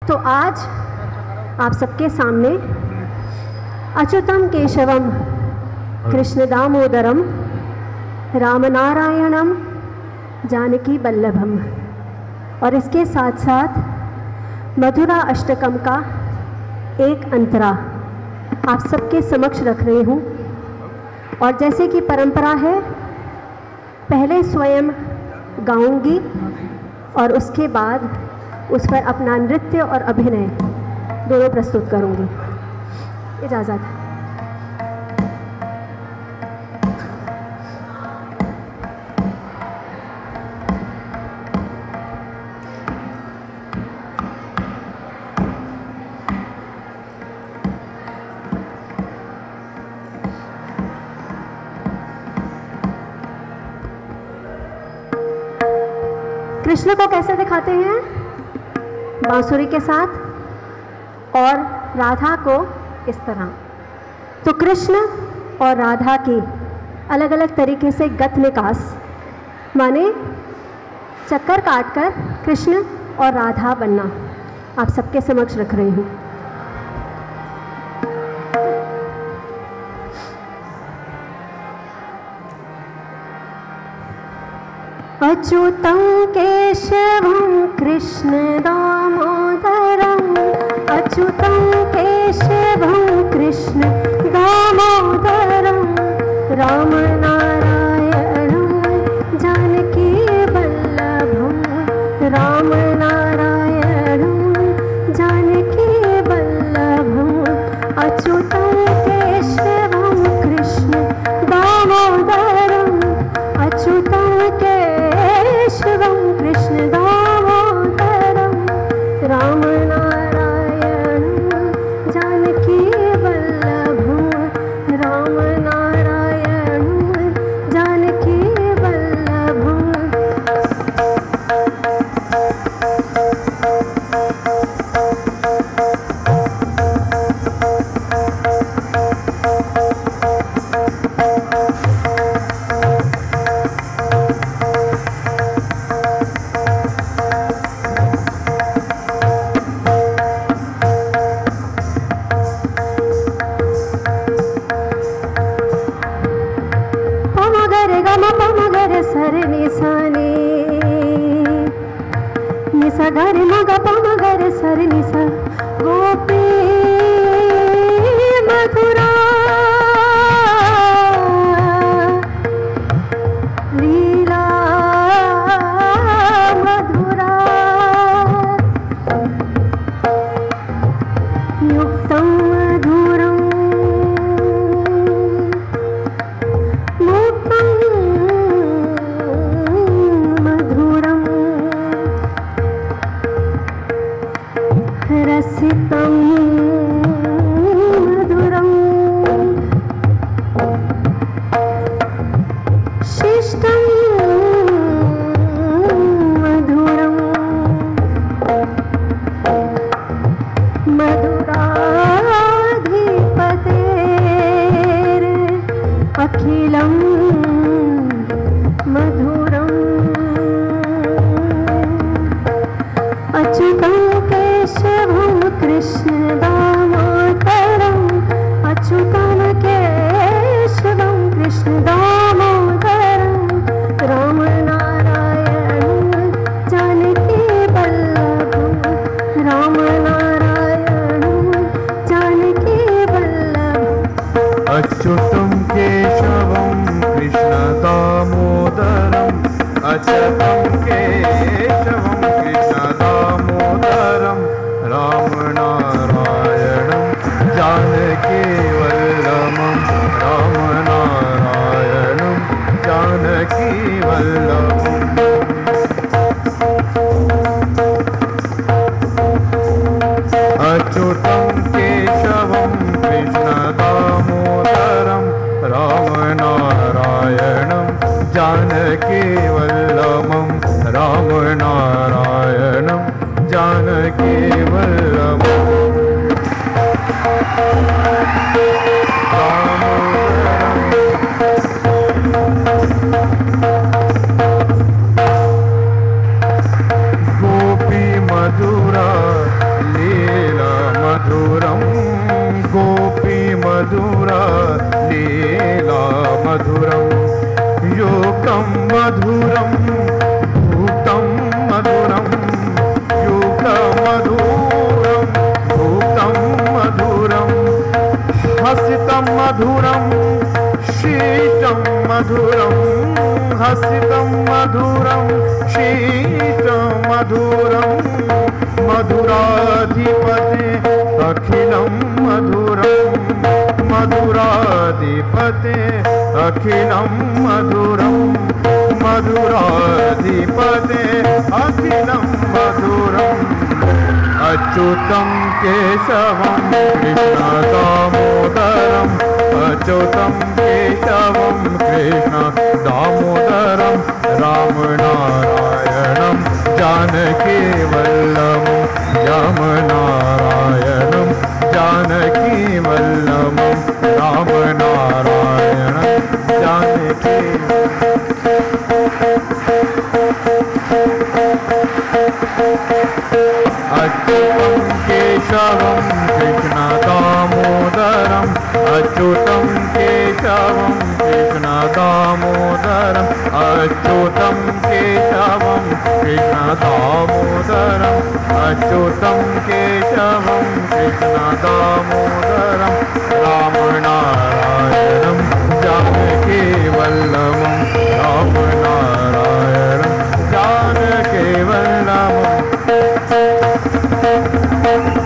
तो आज आप सबके सामने अच्युतम केशवम कृष्ण दामोदरम रामनारायणम जानकी वल्लभम और इसके साथ साथ मधुरा अष्टकम का एक अंतरा आप सबके समक्ष रख रही हूँ। और जैसे कि परंपरा है, पहले स्वयं गाऊंगी और उसके बाद उस पर अपना नृत्य और अभिनय दोनों प्रस्तुत करूंगी। इजाज़त। कृष्ण को कैसे दिखाते हैं? बांसुरी के साथ, और राधा को इस तरह। तो कृष्ण और राधा की अलग अलग तरीके से गत निकास, माने चक्कर काटकर कृष्ण और राधा बनना, आप सबके समक्ष रख रही हूँ। अच्युतं केशवं कृष्ण दामोदरम् अच्युतं केशवं कृष्ण दामोदरं रामनारायणं जानकी वल्लभं रामनारायणं जानकी वल्लभम् अच्युतं केशवं कृष्ण दामोदरम् अच्युतं केशवं कृष्ण दामोदरं रामनारायणं जानकी वल्लभं रामनारायणं जानकी वल्लभं। गरे मग पम गरे सर निसा गोपी मधुरा लीला मधुरा युक्तं मधुरं मुक्तं मधुरं रसितं मधुरं शिष्टं मधुरं मधुराधिपतेरखिलं मधुरम् अच्युतं केशवं कृष्ण दामोदरम् अच्युतं केशवं कृष्ण दामोदरं रामनारायणं जानकी वल्लभं रामनारायणं जानकी वल्लभम् अच्युतं केशवं कृष्ण दामोदरम् अच्युतं केशवं कृष्ण दामोदरं रामनारायणं जानकी वल्लभं रामनारायणं जानकी वल्लभम् अच्युतं केशवं कृष्ण दामोदरं रामनारायणं जानकी वल्लभं रामनारायणं जानकी वल्लभम् गोपी मधुरा हसितं मधुरं शीतं मधुरं हसितं मधुरं शीतं मधुरं मधुराधिपते अखिलं मधुरं मधुराधिपते अखिलं मधुरं मधुराधिपते अखिलं मधुरम् अच्युतं केशवं कृष्ण दामोदरम् अच्युतं केशवं कृष्ण दामोदरं रामनारायणं जानकी वल्लभं रामनारायणं जानकी वल्लभं रामनारायणं जानकी अच्युतं केशवं कृष्ण दामोदरम् अच्युतं केशवं कृष्ण दामोदरम् अच्युतं केशवं कृष्ण दामोदरम् अच्युतं केशवं कृष्ण दामोदरं रामनारायणं जानकी वल्लभं रामनारायणं जानकी वल्लभम्